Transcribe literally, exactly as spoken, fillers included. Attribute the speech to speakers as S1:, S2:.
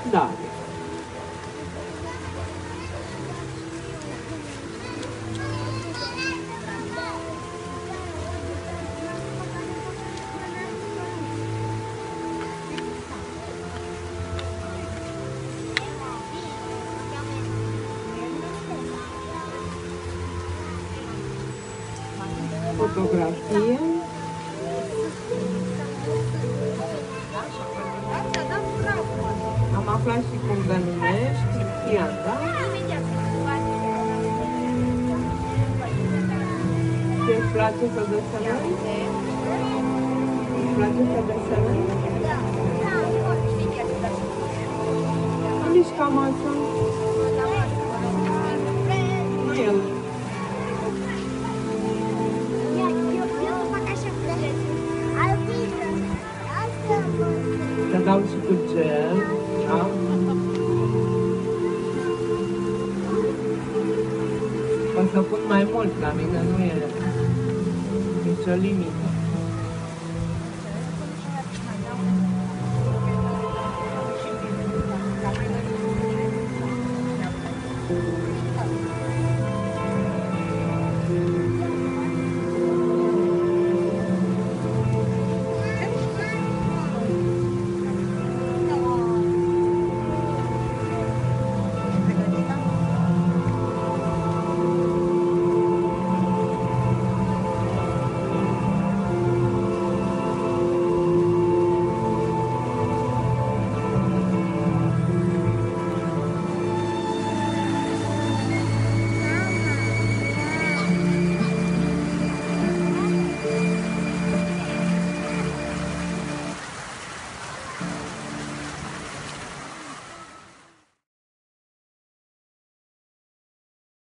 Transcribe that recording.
S1: Da. Fotografie. Am aflat și cum te numești. Iar, da? Ți-ți place să desenezi? Îți place să desenezi? Mișca masa. Nu el. Te dau și cu gel, da? O să pun mai mult, la mine nu e nicio limită.